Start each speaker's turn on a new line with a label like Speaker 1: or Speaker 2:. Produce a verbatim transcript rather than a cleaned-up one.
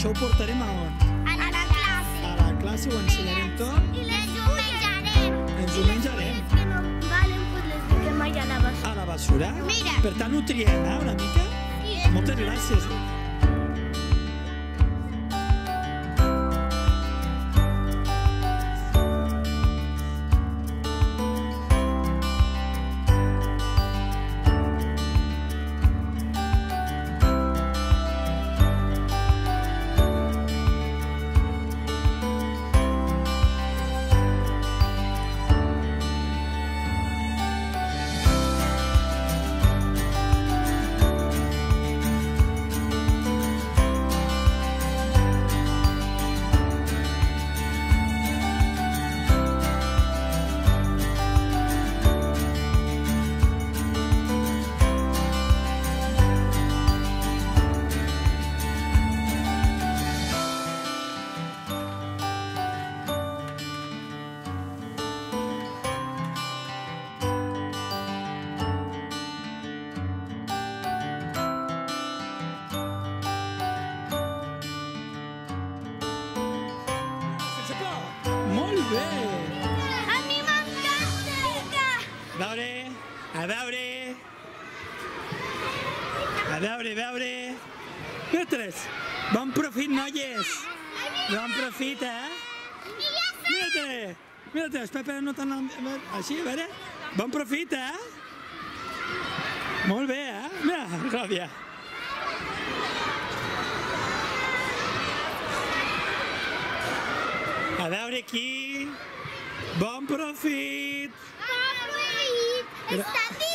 Speaker 1: Això ho portarem a on?
Speaker 2: A la classe.
Speaker 1: A la classe ho ensenyarem tot?
Speaker 2: I les ho menjarem.
Speaker 1: Ens ho menjarem.
Speaker 2: Les que no valen, pues les fiquem allà a la basura.
Speaker 1: A la basura?
Speaker 2: Mira.
Speaker 1: Per tant, ho triem, eh, una mica?
Speaker 2: Sí.
Speaker 1: Moltes gràcies. Molt bé!
Speaker 2: A mi m'encanta!
Speaker 1: A veure, a veure... A veure, a veure... Metres! Bon profit, noies! Bon profit, eh? Mira-te! Mira-te, espera, espera, no tan... Així, a veure... Bon profit, eh? Molt bé, eh? Mira, Clàudia! A veure aquí... Bon profit!
Speaker 2: Bon profit! Està